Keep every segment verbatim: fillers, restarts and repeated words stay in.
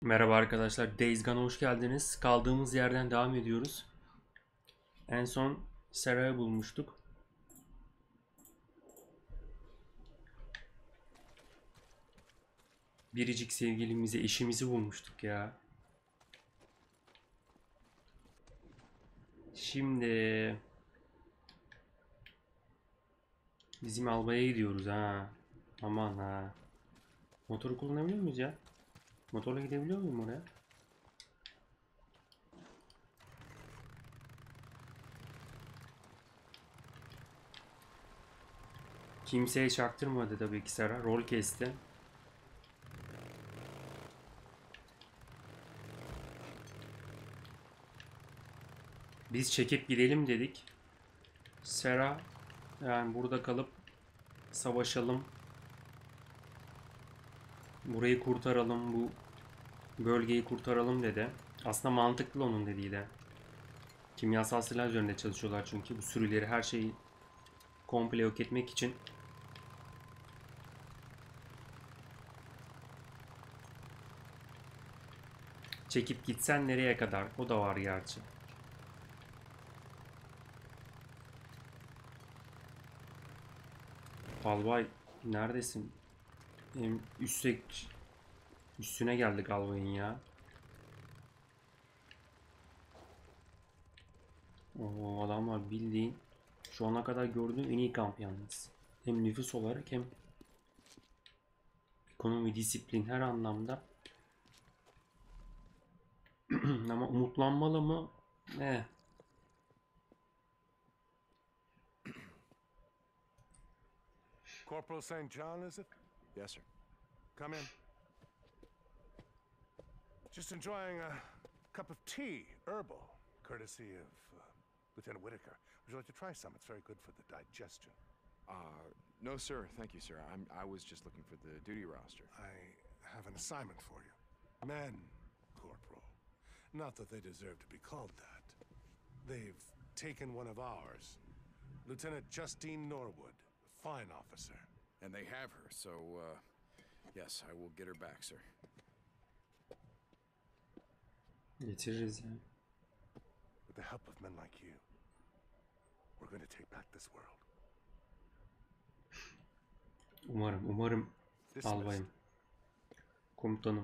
Merhaba arkadaşlar, Days Gone'a hoş geldiniz. Kaldığımız yerden devam ediyoruz. En son Sarah'ı bulmuştuk. Biricik sevgilimizi, eşimizi bulmuştuk ya. Şimdi bizim albaya gidiyoruz ha. Aman ha. Motoru kullanabiliyor muyuz ya? Motorla gidebiliyor muyum oraya? Kimseye çaktırmadı tabii ki Sarah. Rol kesti. Biz çekip gidelim dedik. Sarah yani burada kalıp savaşalım. Burayı kurtaralım, bu bölgeyi kurtaralım dedi. Aslında mantıklı onun dediği de. Kimyasal silah üzerinde çalışıyorlar çünkü bu sürüleri her şeyi komple yok etmek için. Çekip gitsen nereye kadar? O da var gerçi. Albay neredesin? Benim üstek üstüne geldik albayın ya. O adamlar bildiğin şu ana kadar gördüğüm en iyi kamp yalnız. Hem nüfus olarak hem ekonomi, disiplin her anlamda. Ama umutlanmalı mı? Ne? Corporal Saint John, is it? Yes, sir. Come in. Just enjoying a cup of tea, herbal, courtesy of uh, Lieutenant Whitaker. Would you like to try some? It's very good for the digestion. Uh, no, sir. Thank you, sir. I'm, I was just looking for the duty roster. I have an assignment for you. Men, Corporal. Not that they deserve to be called that. They've taken one of ours. Lieutenant Justine Norwood, a fine officer. And they have her, so, uh, yes, I will get her back, sir. Getiririz ya. With the help of men like you, we're going to take back this world. Umarım, umarım Dismissed. albayım. Komutanım.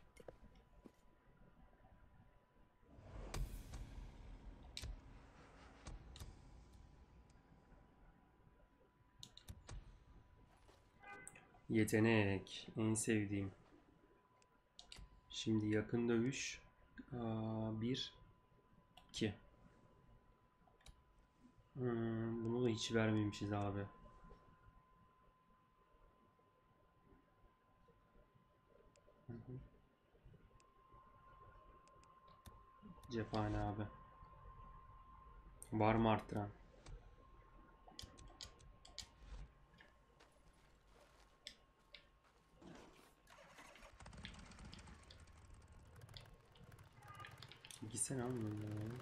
Yetenek. En sevdiğim. Şimdi yakın dövüş. Aa, bir. iki. Hmm, bunu da hiç vermemişiz abi. Hı hı. Cephane abi. Var mı arttıran? Gitsene almıyorum ya.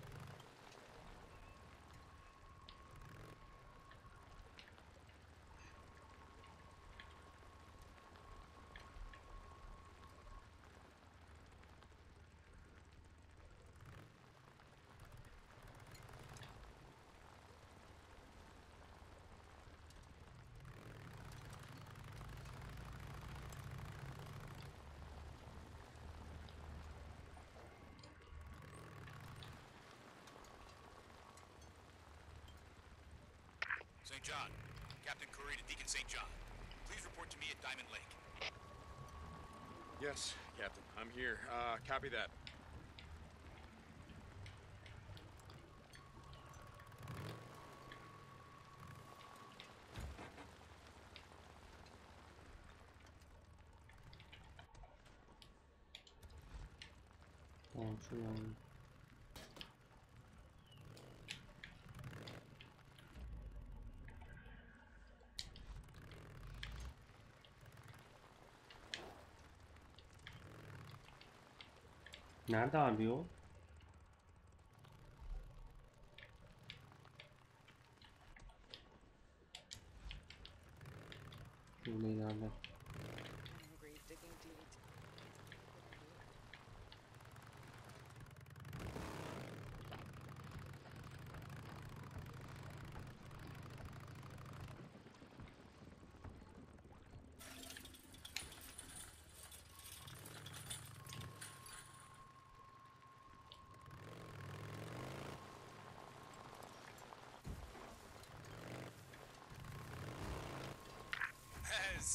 Saint John. Captain Curry to Deacon Saint John. Please report to me at Diamond Lake. Yes, Captain. I'm here. Uh, copy that. Tamam şuradan. Nerede abi o? Şurada ileride. Grave digging deed.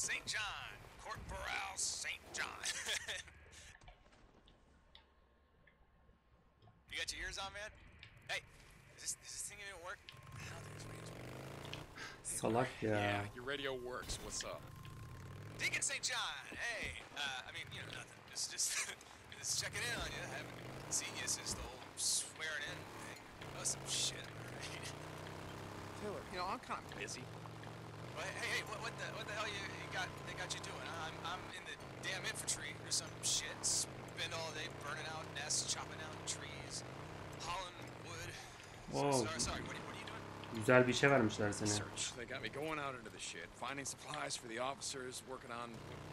Saint John. Corporal Saint John. You got your ears on, man? Hey, is this, is this thing gonna work? I don't think this radio's working. Salak ya. Yeah, your radio works. What's up? Deacon Saint John, hey. Uh, I mean, you know, nothing. Just, just, just checking in on you. I haven't seen you since the whole swearing in thing. Oh, some shit, right? Taylor, you know, I'm kind of busy. Well, hey, hey, what, what the, what the hell you, you got? They got you doing? I'm, I'm in the damn infantry or some shit. Spend all day burning out nests, chopping down trees, hauling wood. Whoa. Sorry, sorry. What, are- what are you doing? Güzel bir işe vermişler seni. Search. They got me going out into the shit, finding supplies for the officers, working on.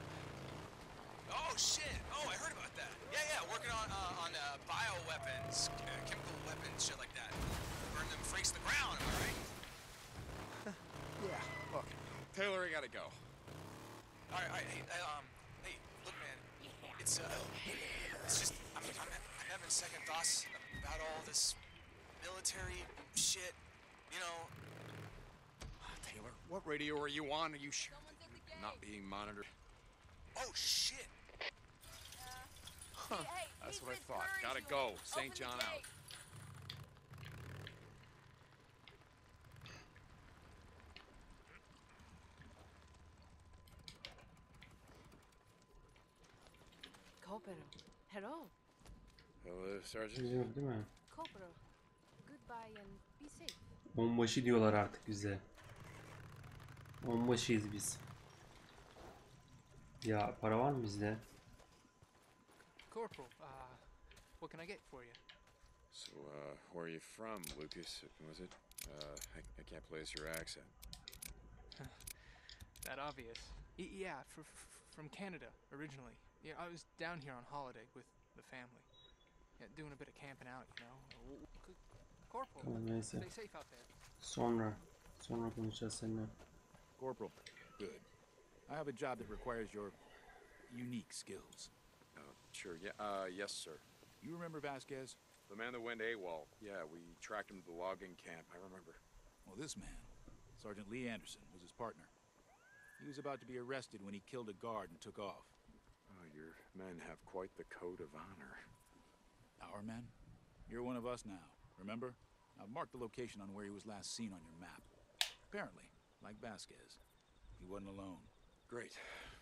Oh shit! Oh, I heard about that. Yeah, yeah, working on uh, on uh, bioweapons, uh, chemical weapons, shit like that. Burn them freaks to the ground. Am I right? Yeah. Look, Taylor, I gotta go. All right, all right. Hey, uh, um, hey, look, man. It's uh, it's just I'm I'm, I'm having second thoughts about all this military shit. You know, Taylor, what radio are you on? Are you sure I'm not being monitored? oh shit. Huh. That's what I thought. Gotta go. Saint John out. Corporal, hello. Hello, Sergeant. Biliyor değil mi? Corporal, goodbye and be safe. Onbaşı diyorlar artık bize. Onbaşıyız biz. Ya para var mı bizde? Corporal, uh, what can I get for you? So, uh, where are you from, Lucas? Was it? Uh, I, I can't place your accent. That obvious. Y yeah, fr fr from Canada originally. Yeah, I was down here on holiday with the family. Yeah, doing a bit of camping out, you know. W- w- Corporal, Tamam neyse. stay safe out there. Sonra. Sonra konuşacağız seninle. Corporal, good. I have a job that requires your unique skills. Oh, sure. Yeah. Uh, yes, sir. You remember Vasquez? The man that went AWOL. Yeah, we tracked him to the logging camp. I remember. Well, this man, Sergeant Lee Anderson, was his partner. He was about to be arrested when he killed a guard and took off. Oh, your men have quite the code of honor. Our men? You're one of us now, remember? I've marked the location on where he was last seen on your map. Apparently, like Vasquez, he wasn't alone. Great.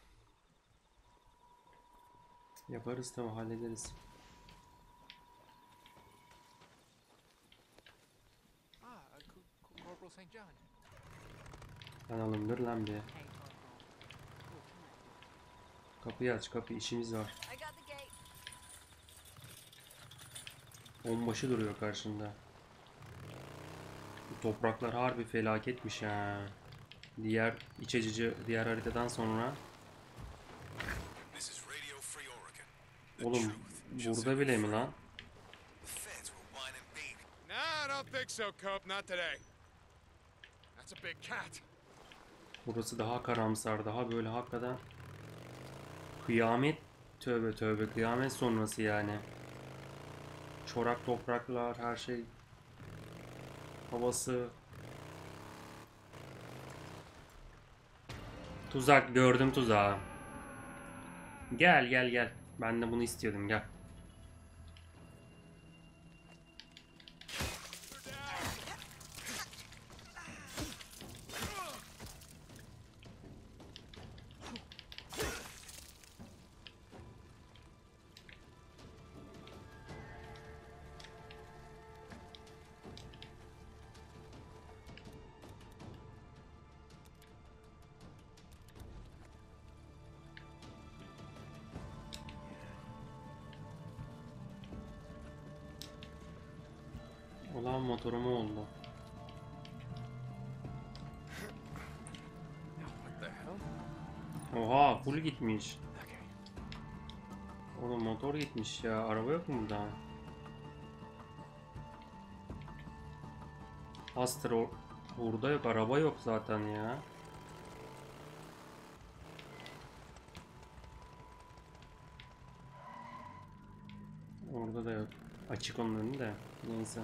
Yaparız tamam hallederiz. Ah, uh, Co Co Corporal Saint John. Ben alındır lan bir. Hey, Corporal. Who can I do? Kapıyı aç kapı işimiz var. I got the gate. Onbaşı duruyor karşında. Bu topraklar harbi felaketmiş ha. Diğer iç açıcı diğer haritadan sonra. This is Radio Free Oregon. Oğlum burada bile mi lan? The feds were whining baby. Nah, I don't think so, Cope. Not today. That's a big cat. Burası daha karamsar, daha böyle hakikaten kıyamet, tövbe tövbe kıyamet sonrası yani. Çorak topraklar, her şey havası. Tuzak gördüm tuzağı. Gel gel gel. Ben de bunu istiyordum gel. Ulan motoruma oldu. What the hell? Oha full gitmiş. Okay. Oğlum motor gitmiş ya. Araba yok mu burada? Aster o- burada yok. Araba yok zaten ya. Orada da yok. Açık onun önü de. Neyse.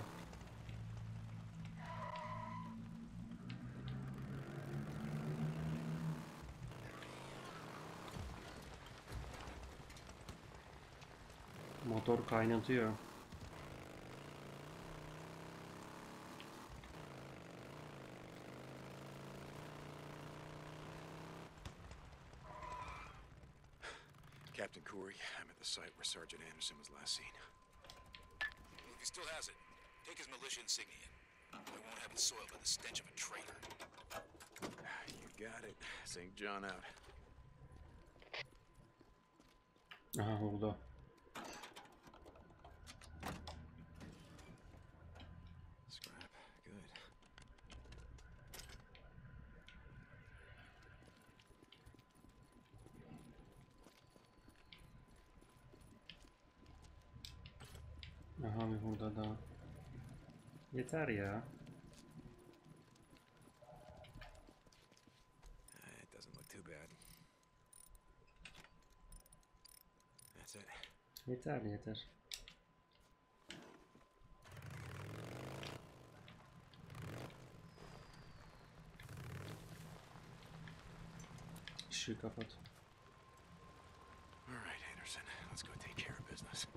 Motor kaynatıyor. Captain Corey, I'm at the site where Sergeant Anderson was last seen. If he still has it, take his militia insignia. I won't have it soiled by the stench of a traitor. You got it. Saint John out. Aha oldu. Scrap. Good. Aha bir burada da. Yeter ya. Uh, It doesn't look too bad. That's it. Yeter yeter. Işığı kapat. All right, Anderson. Let's go take care of business.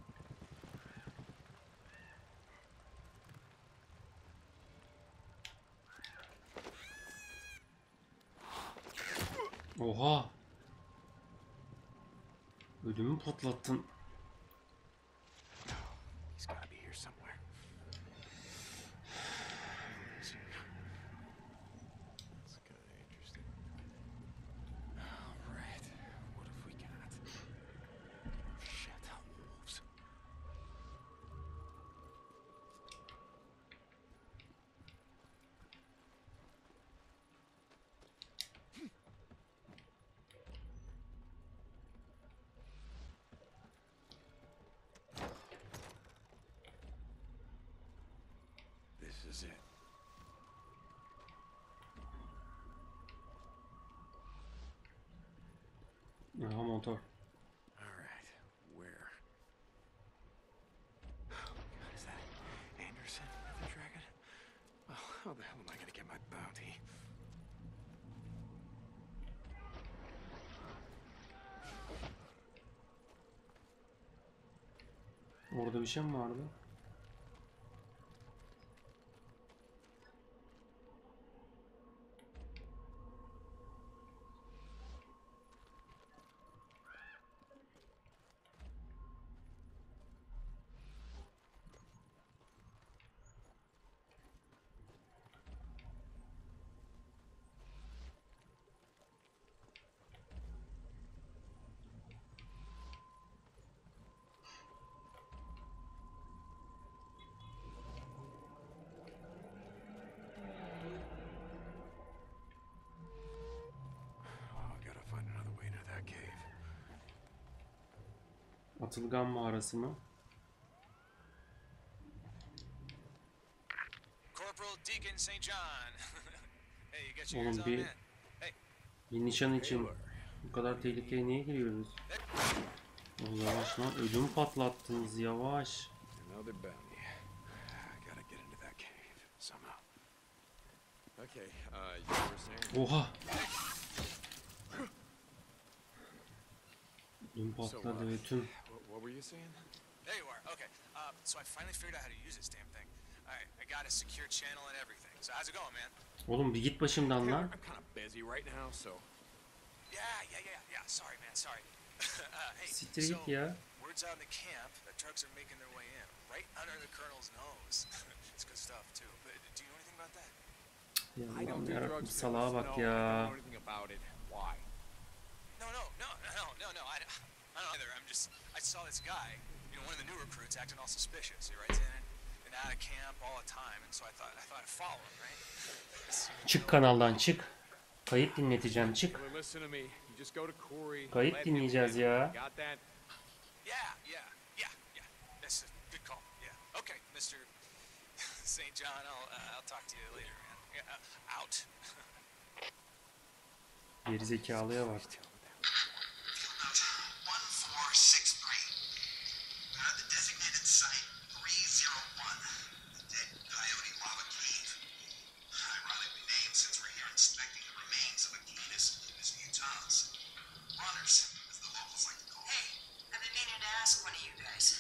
Oha! Ödümü patlattın. He's gotta be here somewhere. That's kind of interesting. All right. What have we got? Shit, wolves. This is it. Aha motor. All right. Where? Oh, God, is that Anderson with the dragon? Well, how the hell am I gonna get my bounty? Orada bir şey mi vardı? Oh, I gotta find another way into that cave. Atılgan mağarası mı? Corporal Deacon Saint John. Hey, you got your ears Oğlum on, bir, man? Hey, bir nişan için bu kadar tehlikeye niye giriyoruz? O yavaş lan, ödümü patlattınız, yavaş. Another bounty. I gotta get into that cave somehow. Okay, uh, you were saying? Oha! Ödüm So, uh, patladı ve tüm. what, what were you saying? there you are. Okay. Uh, so I finally figured out how to use this damn thing. All right, I got a secure channel and everything. So how's it going, man? Oğlum bir git başımdan Hey, lan. I'm kind of busy right now, so. Yeah, yeah, yeah, yeah. Sorry, man. Sorry. uh, hey, Siktir so git ya. word's out in the camp that trucks are making their way in, right under the colonel's nose. It's good stuff too. But do you know anything about that? Ya I don't Allah'ım do yarabbim, drugs. salağa bak no, I don't ya. know anything about it. Why? No, no, no, no, no, no. I, I don't either. I'm just. I saw this guy, you know, one of the new recruits, acting all suspicious. He writes in and out of camp all the time, and so I thought I thought I'd follow him, right? This- Çık kanaldan çık. Kayıt dinleteceğim, çık. Well, listen to me. You just go to Corey. Kayıt let him dinleyeceğiz in. ya. Got that? Yeah, yeah, yeah, yeah. That's a good call. Yeah. Okay, Mister Saint John. I'll uh, I'll talk to you later, man. Yeah, uh, out. Gerizekalıya bak. Field note one four six three. We're at the designated site three zero one, the Dead Coyote Lava Cave. Ironically named since we're here inspecting the remains of a canis as Utahns. Runners, as the locals like to call them. Hey, I've been meaning to ask one of you guys.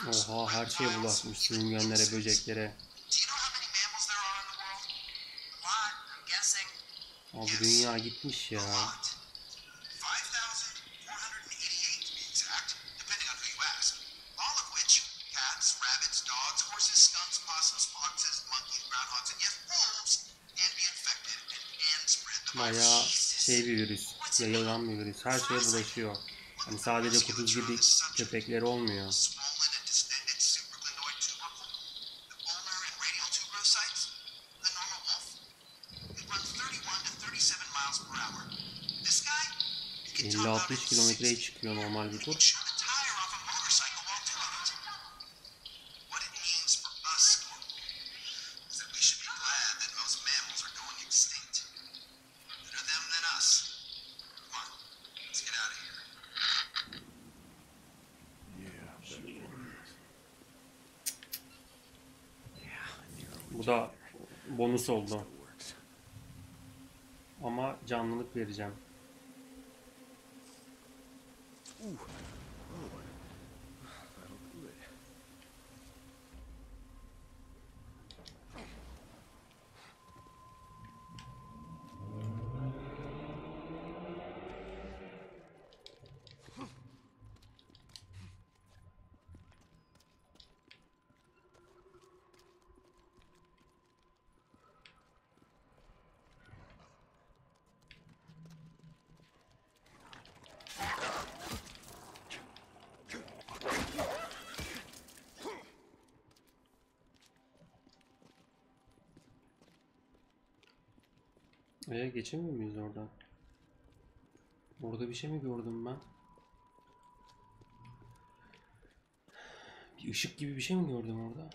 Oha, her şeye bulaşmış. Sürüngenlere, böceklere. Do you know how many mammals there are in the world? A lot, I'm guessing. Abi dünya gitmiş A ya. lot. five thousand four hundred eighty-eight to be exact, depending on who you ask. All of which, cats, rabbits, dogs, horses, skunks, possums, foxes, monkeys, groundhogs, and yes, wolves, can be infected and can spread the Bayağı virus. şey bir virüs. Yayılan bir virüs. Her şeye bulaşıyor. Hani sadece kuduz gibi köpekleri olmuyor. Swollen and distended supraglenoid tubercle, the ulnar and radial tuberocytes, the normal wolf. It runs thirty-one to thirty-seven miles per hour. This guy, he can elli top out altmış at kilometreye sixty. çıkıyor normal bir He tur. can shoot a tire off a motorcycle while doing it. What it means for us, Squirrel, is that we should be glad that most mammals are going extinct. Better them than us. Come on, let's get out of here. Bu da bonus oldu. Ama canlılık vereceğim. Ee, geçemiyor muyuz oradan? Orada bir şey mi gördüm ben? Bir ışık gibi bir şey mi gördüm orada?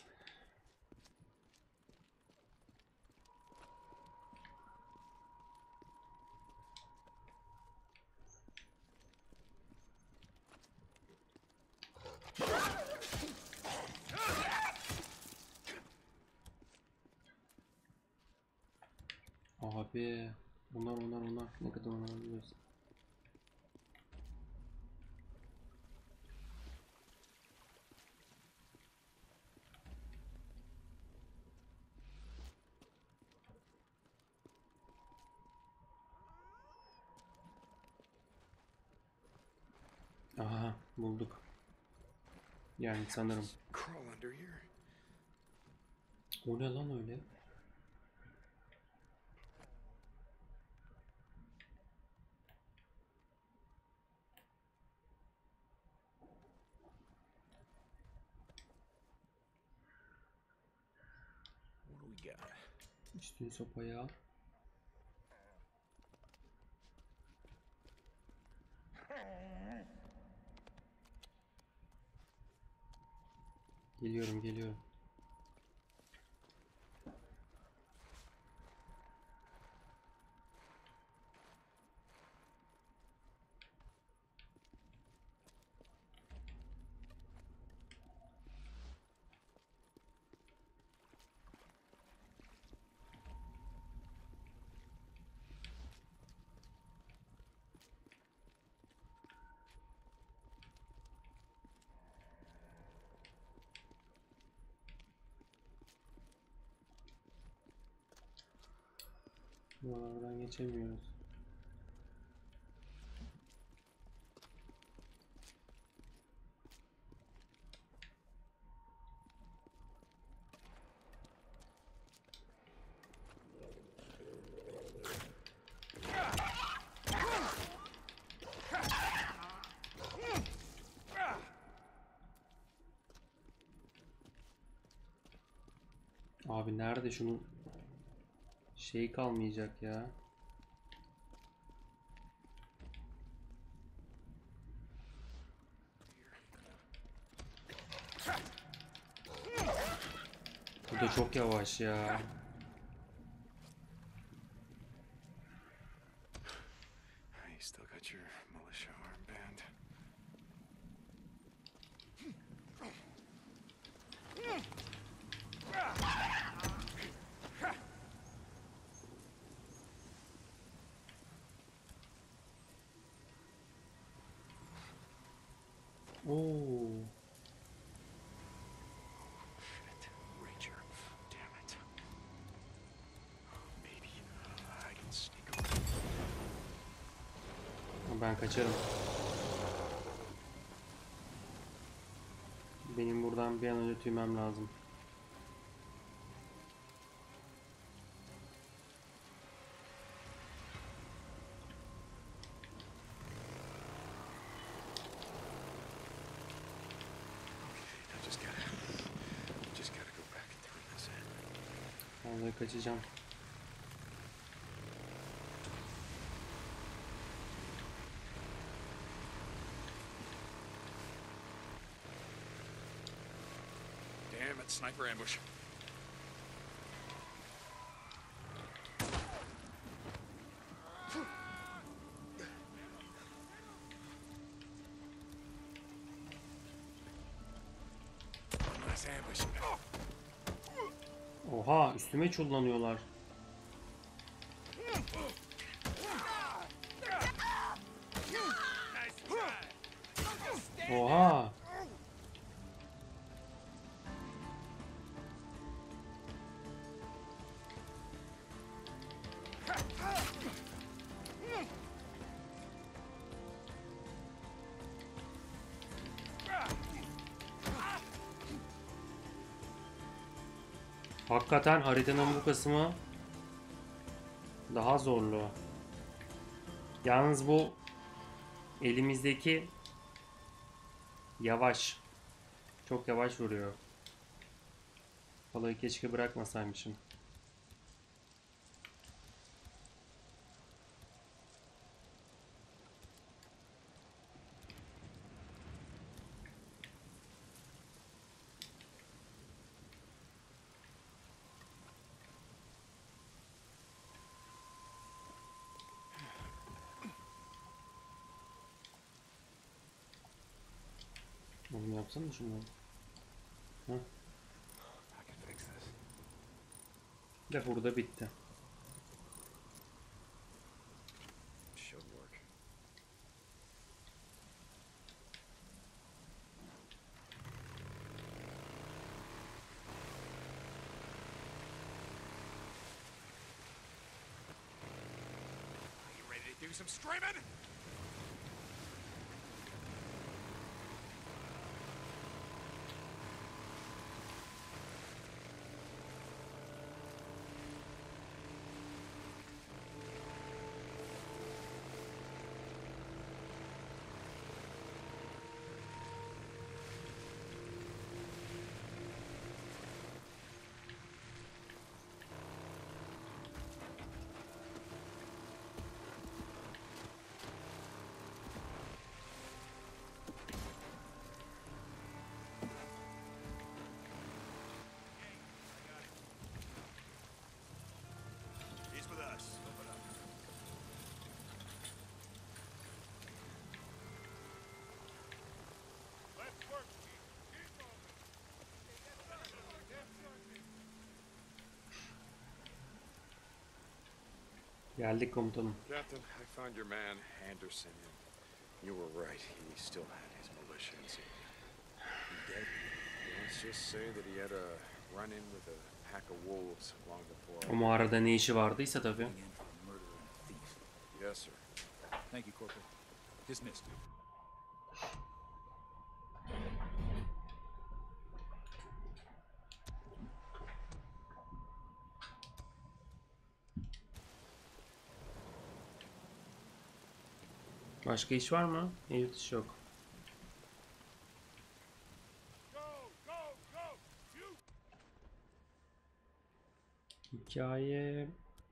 Abi, onlar onlar onlar ne kadar onlar biliyorsun. Aha, bulduk. Yani sanırım. Crawl under here. O ne lan öyle? What do we got? Üstün sopayı al. Geliyorum geliyorum. Buralardan geçemiyoruz. Abi nerede şunun şey kalmayacak ya. Bu da çok yavaş ya. You still got your militia armband. Oo. Ben kaçarım. Benim buradan bir an önce tüymem lazım. I just gotta, just gotta go back and turn this in. Vallahi kaçacağım. Damn it, sniper ambush. Nice ambush. Oha, üstüme çullanıyorlar. Oha. Hakikaten haritanın bu kısmı daha zorlu. Yalnız bu elimizdeki yavaş. Çok yavaş vuruyor. Balayı keşke bırakmasaymışım. Oğlum yapsana şunu. Heh. I can fix this. De burada bitti. Should work. Are you ready to do some screaming? He's with us. Open up. Let's work, Chief. Keep moving. Geldik komutanım. Captain, I found your man, Anderson, and you were right. He still had his militia in Syria. He dead? Let's just say that he had a run-in with a pack of wolves long before. O mağarada ne işi vardıysa tabii. Going in for a murderer and a thief. Yes, sir. Thank you, Corporal. Dismissed. Başka iş var mı? Evet, iş yok. Go, go, go! Shoot! Hikaye...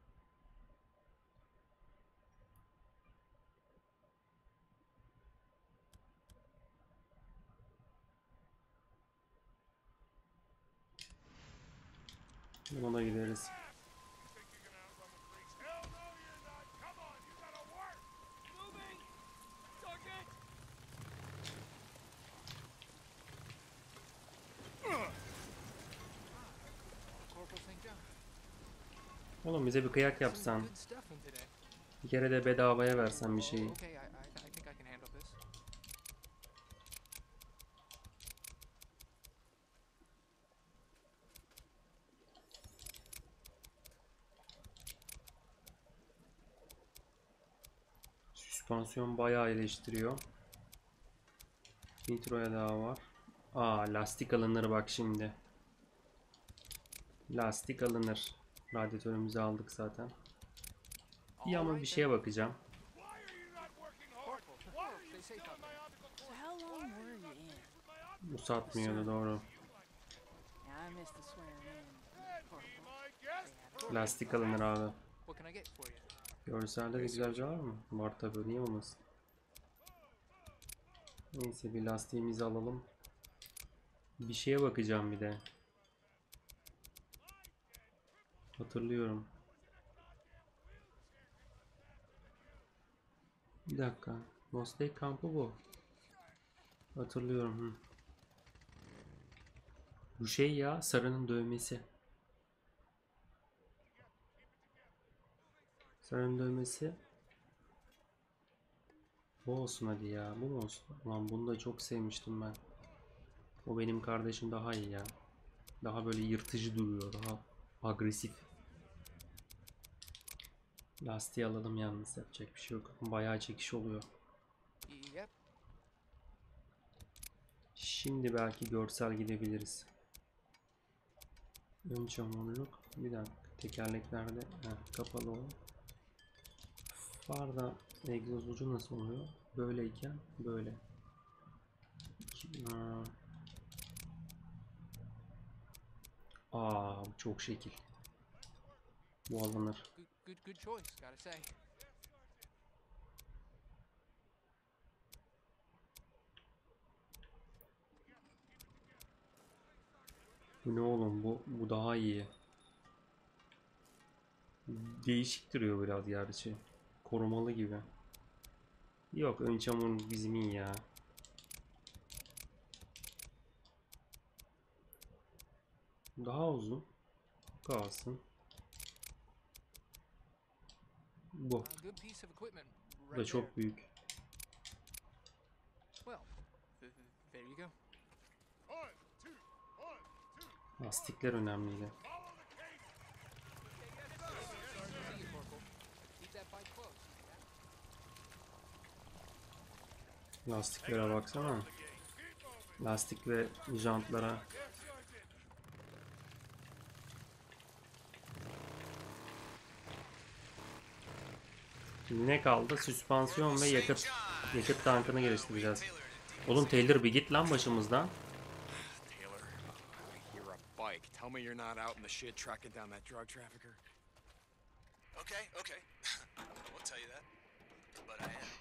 Buna da gideriz. You think you're gonna outrun the freaks? Hell no, you're not! Come on, you gotta work! Moving! Target! Corporal Saint John. Oğlum bize bir kıyak Some yapsan. good stuff in today. Bir kere de bedavaya versen bir şeyi. Okay, I, I, I think I can handle this. Süspansiyon bayağı eleştiriyor. Nitro'ya daha var. Aa, lastik alınır bak şimdi. Lastik alınır. Radyatörümüzü aldık zaten. Bir ama bir şeye bakacağım. So how long were you in? Bu satmıyordu, doğru. Yeah, I missed the swearing in, Corporal. Lastik alınır abi. What can I get for you? Görselde de güzel bir şey var mı? Var tabii, niye olmasın? Neyse, bir lastiğimizi alalım. Bir şeye bakacağım bir de. Hatırlıyorum. Bir dakika. Mostek kampı bu. Hatırlıyorum. Hı. Bu şey ya, Sarı'nın dövmesi. Sarı'nın dövmesi. Bu olsun hadi ya. Bu mu olsun? Ulan bunu da çok sevmiştim ben. O benim kardeşim daha iyi ya. Daha böyle yırtıcı duruyor. Daha agresif. Lastiği alalım yalnız. Yapacak bir şey yok. Bayağı çekiş oluyor. Yep. Şimdi belki görsel gidebiliriz. Ön çamurluk. Bir dakika. Tekerleklerde heh, kapalı o. Farda egzoz ucu nasıl oluyor? Böyleyken böyle. Aa, Aa çok şekil. Bu alınır. Good, good, good choice, gotta say. Bu ne oğlum, bu bu daha iyi. Değişik duruyor biraz gerçi. Korumalı gibi. Yok, ön çamur bizim iyi ya. Daha uzun. Kalsın. Bu. A good piece of equipment Bu da right there. çok büyük. Well, th- th- there you go. Lastikler önemliydi. See you, Corporal. Keep that bike close. Lastiklere baksana. Lastik ve jantlara. Şimdi ne kaldı? Süspansiyon ve yakıt. Yakıt tankını geliştireceğiz. Oğlum Taylor bir git lan başımızdan. Taylor, I hear a bike. Tell me you're not out in the shit tracking down that drug trafficker. Okay, okay. I won't tell you that, but I am.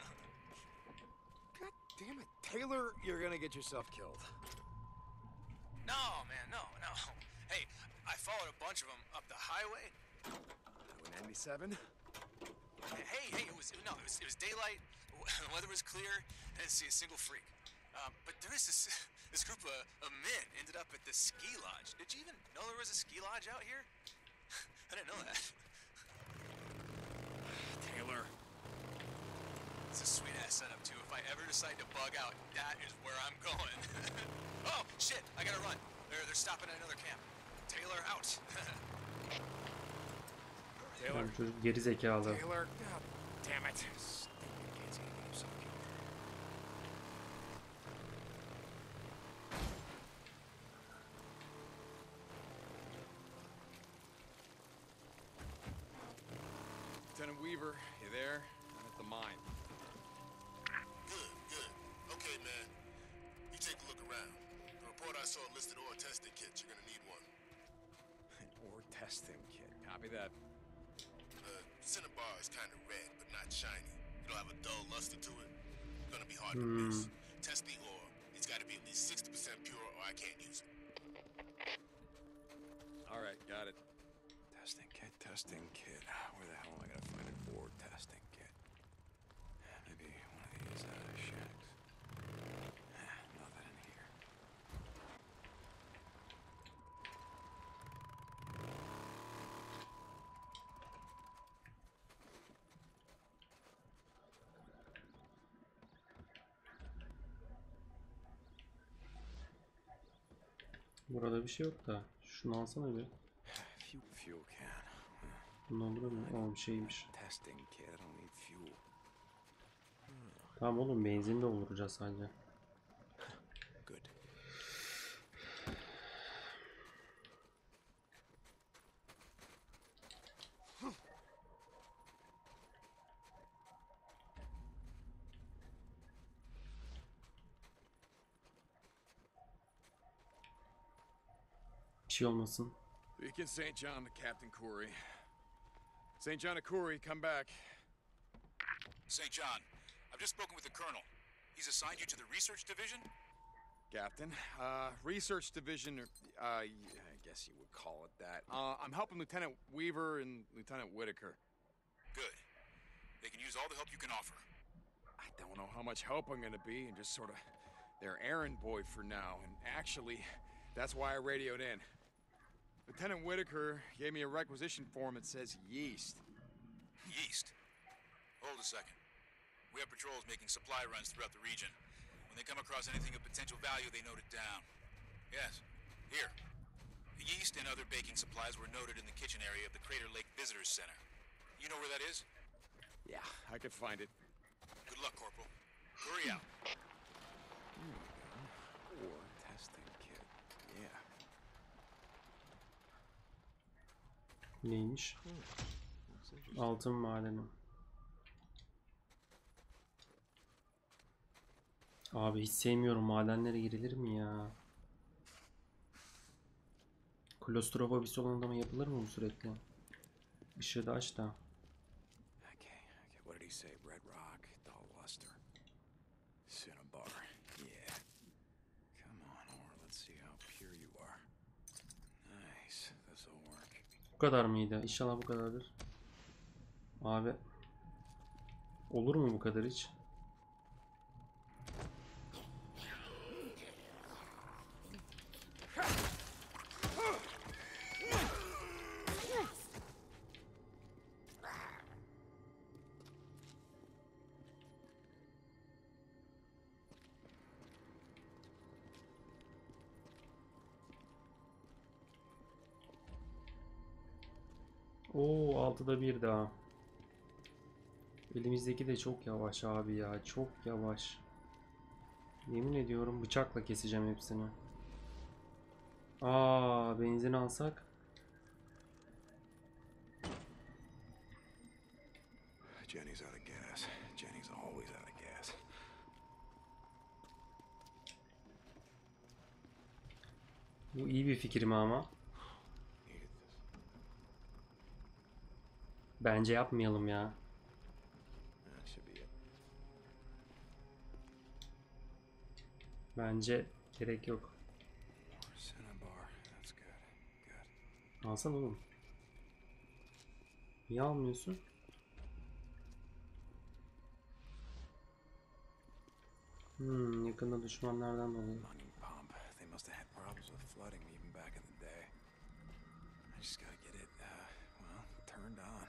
God damn it, Taylor, you're gonna get yourself killed. No, man, no, no. Hey, I followed a bunch of them up the highway. Highway ninety-seven? Hey, hey, it was no, it was it was daylight. The weather was clear. I didn't see a single freak. Um, but there is this this group of, of men ended up at this ski lodge. Did you even know there was a ski lodge out here? I didn't know that. Taylor. It's a sweet ass setup too. If I ever decide to bug out, that is where I'm going. Oh shit! I gotta run. They're they're stopping at another camp. Taylor out. Taylor. Yani çocuk geri zekalı. Taylor. God damn it. Stupid kid's gonna get himself killed. Lieutenant Weaver, you there? I'm at the mine. Good, good. Okay, man. You take a look around. The report I saw listed ore testing kits. You're gonna need one. An ore testing kit. Copy that. The center bar is kind of red, but not shiny. It'll have a dull luster to it. Gonna be hard to miss. Test the ore. It's got to be at least sixty percent pure, or I can't use it. All right, got it. Testing kit, testing kit. Where the hell am I gonna find an ore testing kit? Maybe one of these uh, shacks. Nothing in here. Burada bir şey yok da. Şunu alsana bir. Fuel, fuel can. Bunu olur mu? O bir şeymiş. Testing kit. I don't need fuel. Tamam oğlum, benzin dolduracağız sadece. Good. Bir şey olmasın. Beacon Saint John to Captain Corey. Saint John to Corey, come back. Saint John, I've just spoken with the Colonel. He's assigned you to the research division? Captain, uh, research division, or, uh, I guess you would call it that. Uh, I'm helping Lieutenant Weaver and Lieutenant Whitaker. Good. They can use all the help you can offer. I don't know how much help I'm gonna be, and just sort of their errand boy for now. And actually, that's why I radioed in. Lieutenant Whitaker gave me a requisition form that says yeast. Yeast. Hold a second. We have patrols making supply runs throughout the region. When they come across anything of potential value, they note it down. Yes. Here. The yeast and other baking supplies were noted in the kitchen area of the Crater Lake Visitors Center. You know where that is? Yeah, I could find it. Good luck, Corporal. Hurry out. Or testing kit. Yeah. Neymiş? Altın madeni. Abi hiç sevmiyorum, madenlere girilir mi ya? Klostrofobisi olan adama yapılır mı bu sürekli? Işığı da aç da. Okay, okay. What did he say? Red Rock, Dull Luster, Cinnabar. Yeah. Come on, or let's see how pure you are. Nice. This'll work. Bu kadar mıydı? İnşallah bu kadardır. Abi. Olur mu bu kadar hiç? Oo, altıda bir daha. Elimizdeki de çok yavaş abi ya. Çok yavaş. Yemin ediyorum bıçakla keseceğim hepsini. Aa, benzin alsak. Jenny's out of gas. Jenny's always out of gas. Bu iyi bir fikir mi ama? Bence yapmayalım ya. That should be it. Bence gerek yok. Cinnabar. That's good. Good. Alsana oğlum. Niye almıyorsun? Hmm, yakında düşmanlardan dolayı. Onion pump. They must have had problems with flooding even back in the day. I just gotta get it, uh, well, turned on.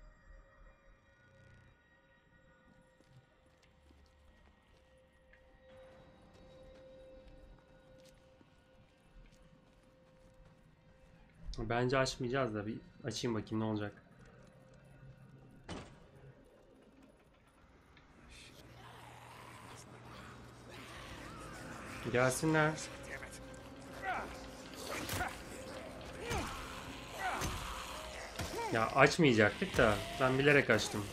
Bence açmayacağız da bir açayım bakayım ne olacak. Gelsinler. Ya açmayacaktık da ben bilerek açtım.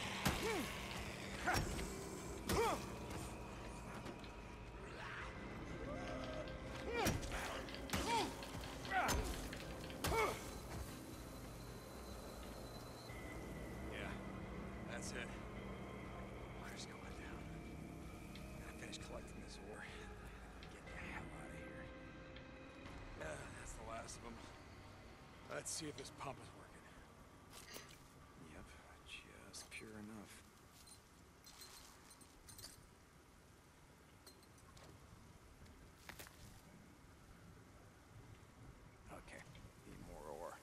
Yeah, that's it. Water's going down. Gotta finish collecting this ore. Get the hell out of here. Yeah, that's the last of them. Let's see if this pump is working. Yep, just pure enough. Okay, need more ore.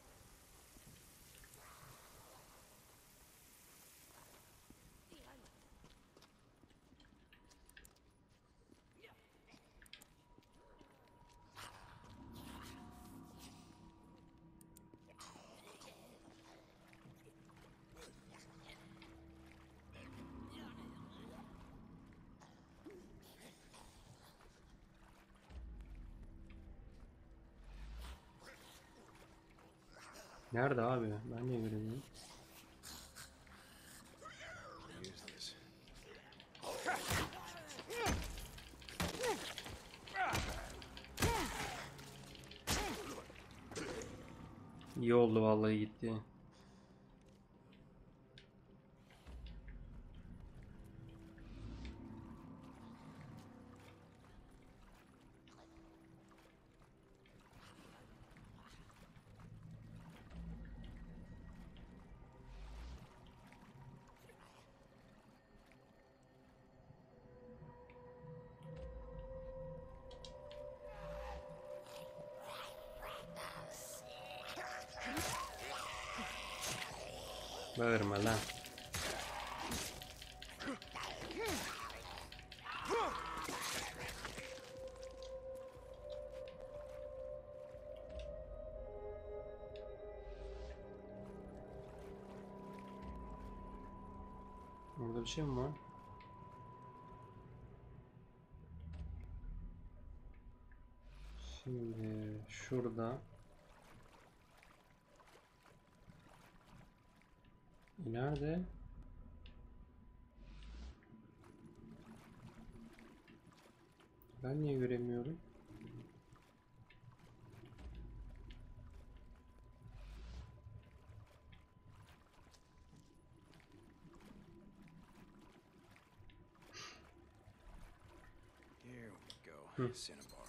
Nerede abi? Ben niye göremiyorum? Use this. İyi oldu vallahi gitti. Bağırma lan. Orada bir şey mi var? Şimdi şurada nerede? Ben niye göremiyorum? Here we go. Hmm. Cinnabar.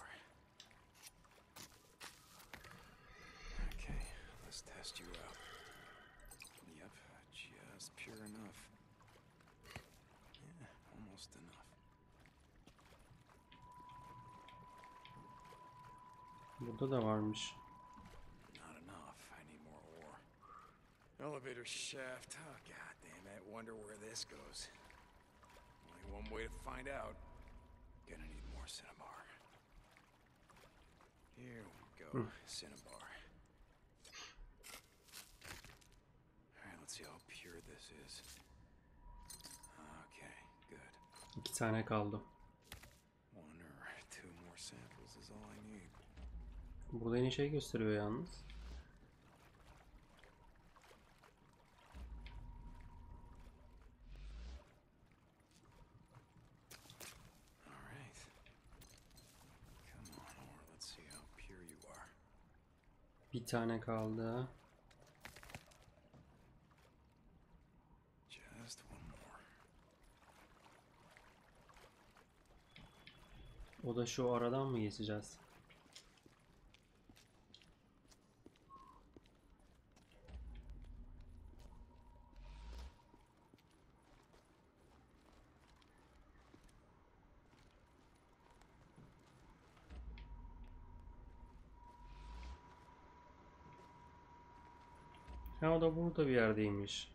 Okay, let's test you out. Yep, just pure enough. Yeah, almost enough. Burada da varmış. Not enough. I need more ore. Elevator shaft. Oh, god damn it. Wonder where this goes. Only one way to find out. Gonna need more cinnabar. Here we go. Hmm. Cinnabar. Alright, let's see how pure this is. Okay, good. İki tane kaldı. One or two more samples is all I need. Burada yeni şey gösteriyor yalnız. Alright. Come on, ore. Let's see how pure you are. Bir tane kaldı. Just one more. O da şu aradan mı geçeceğiz? Ha, o da burada bir yerdeymiş.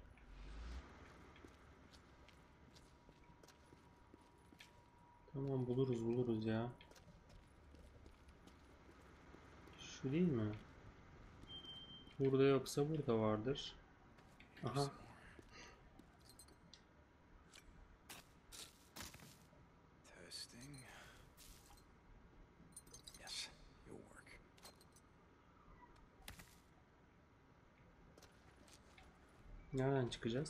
Tamam, buluruz buluruz ya. Şu değil mi? Burada yoksa burada vardır. Aha. Testing. Yes, you'll work. Nereden çıkacağız?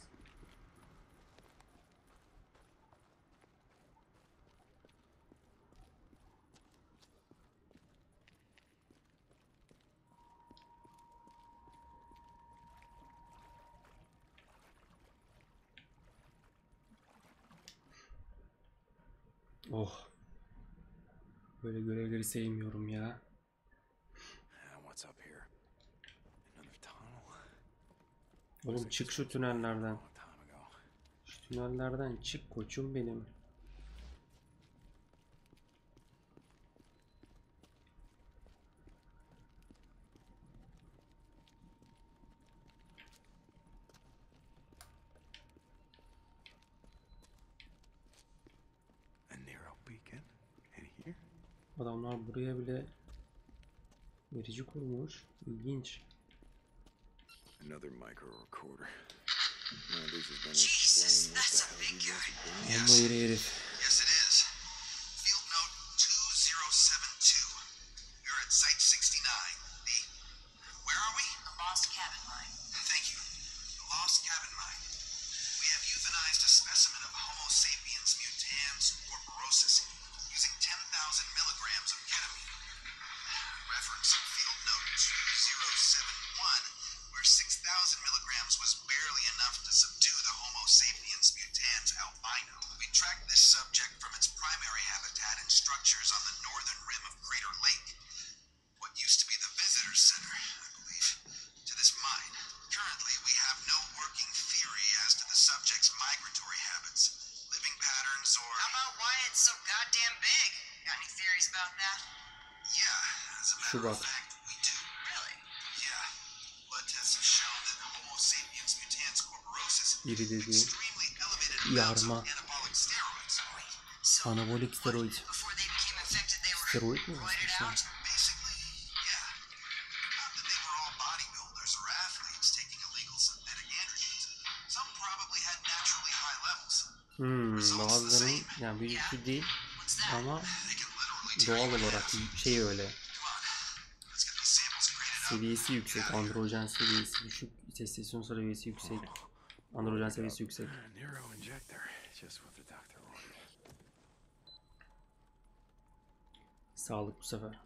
Oh. Böyle görevleri sevmiyorum ya. Uh, what's up here? Another tunnel. Oğlum çık şu tünellerden. Long time ago. Şu tünellerden çık koçum benim. A narrow beacon. And here? Adamlar buraya bile verici kurmuş. İlginç. Another micro recorder. One of these has been explain what the hell you guys are doing. Amma yeri herif. Yes, it is. Field note two zero seven two. We're at Site sixty-nine. The... Where are we? The Lost Cabin, analyzed a specimen of Homo sapiens mutans corporosus using ten thousand milligrams of ketamine. Reference field note two zero seven one, where six thousand milligrams was barely enough to subdue the Homo sapiens mutans albino. We tracked this subject from its primary habitat and structures on the northern rim of Crater Lake, what used to be the visitor center, I believe, to this mine. Currently, we have no working theory as to the subject's migratory habits, living patterns, or... How about why it's so goddamn big? Got any theories about that? Yeah, as a matter Şubat. of fact, we do. Really? Yeah. Blood tests have shown that Homo sapiens mutans corporosus İri have dediği extremely elevated amounts yarma. of anabolic steroids. So, Anabolik steroid. before they became infected, they were Steroid mi roided yazmışlar? out? Basically, yeah. Not that they were all bodybuilders or athletes taking illegal synthetic androgens. Some probably had naturally high levels. Hmm, Results the bazılarının same. yani vücudu değil What's that? ama They can literally tell doğal you what olarak happened. şey öyle. Come on. Let's get these samples graded up. Seviyesi yüksek, androjen seviyesi düşük, testosteron seviyesi yüksek, androjen seviyesi yüksek. Neuro injector, just what the doctor ordered. Sağlık bu sefer.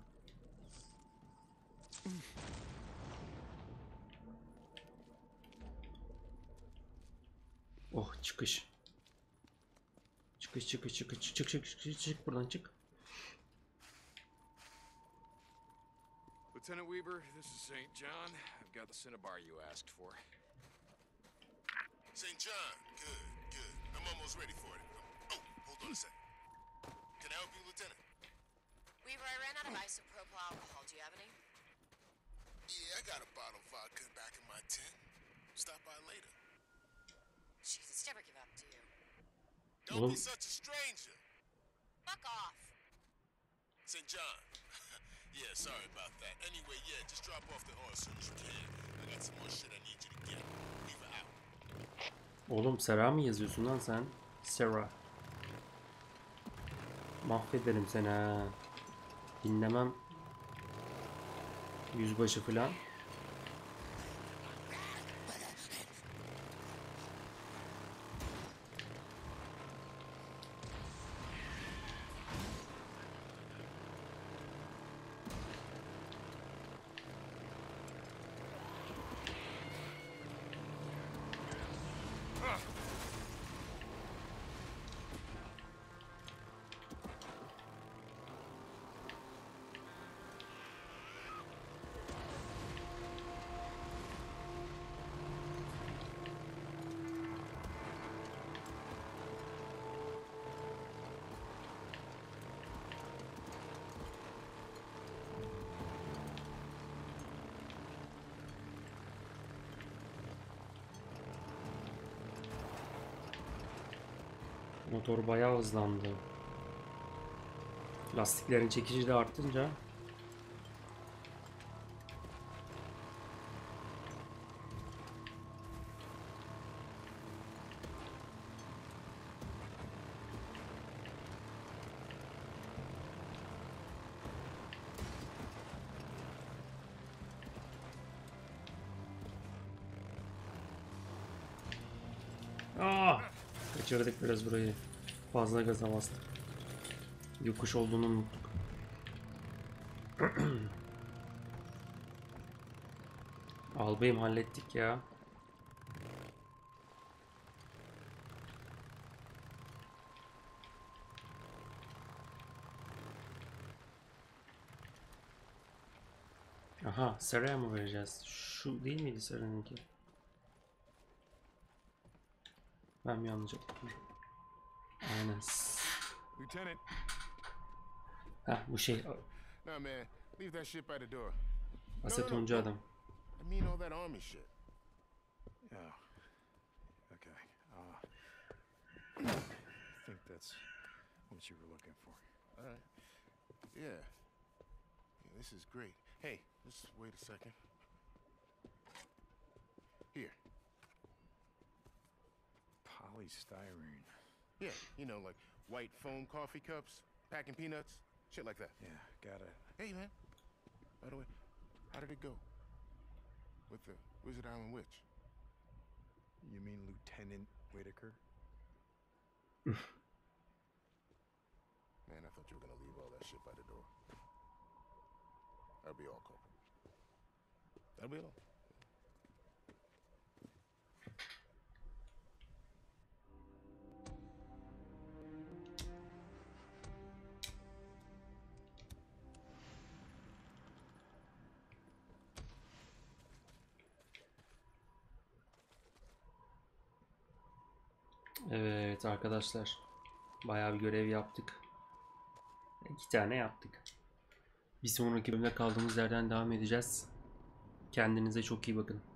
Oh, çıkış. Çıkış çıkış çıkış çık çık çık çık çık buradan çık. Lieutenant Weaver, this is Saint John. I've got the Cinnabar you asked for. Saint John, good, good. I'm almost ready for it. Oh, hold on a sec. Can I help you, Lieutenant? Weaver, I ran out of isopropyl alcohol. Do you have any? Yeah, I got a bottle of vodka back in my tent. Stop by later. Jesus, never give up, do you? Don't Oğlum. be such a stranger. Fuck off. Saint John. Yeah, sorry about that. Anyway, yeah, just drop off the ore as soon as you can. I got some more shit I need you to get. Leave it out. Oğlum Sera mı yazıyorsun lan sen? Sera. Mahvederim seni ha. Dinlemem. Yüzbaşı falan. Motor bayağı hızlandı. Lastiklerin çekici de artınca Ah! Kaçırdık biraz burayı. Fazla gaza bastık. Yokuş olduğunu unuttuk. Albayım hallettik ya. Aha, Sera'ya mı vereceğiz? Şu değil miydi Sera'nınki? Ben mi yanlış yaptım? Aynen. Lieutenant. Ha bu şey No, man. Leave that shit by the door. asetoncu adam. I mean all that army shit. Yeah. Okay. Uh, I think that's what you were looking for. All right. Yeah. Yeah, this is great. Hey, just wait a second. Here. Polystyrene. Yeah, you know, like white foam coffee cups, packing peanuts, shit like that. Yeah, got it. Hey, man. By the way, how did it go with the Wizard Island Witch? You mean Lieutenant Whitaker? Man, I thought you were gonna leave all that shit by the door. That'll be all, Corporal. That'll be all. Evet arkadaşlar. Bayağı bir görev yaptık. İki tane yaptık. Bir sonraki bölümde kaldığımız yerden devam edeceğiz. Kendinize çok iyi bakın.